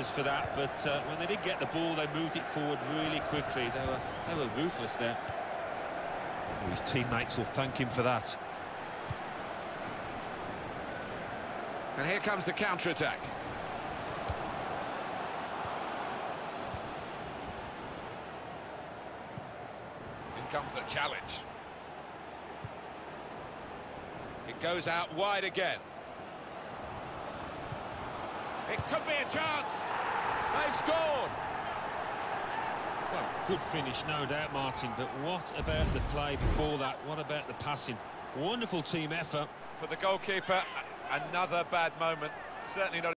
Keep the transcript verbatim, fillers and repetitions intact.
defenders for that, but uh, when they did get the ball, they moved it forward really quickly. They were, they were ruthless there. Oh, his teammates will thank him for that. And here comes the counter-attack. In comes the challenge. It goes out wide again. It could be a chance. They've scored. Well, good finish, no doubt, Martin, but what about the play before that? What about the passing? Wonderful team effort. For the goalkeeper, another bad moment. Certainly not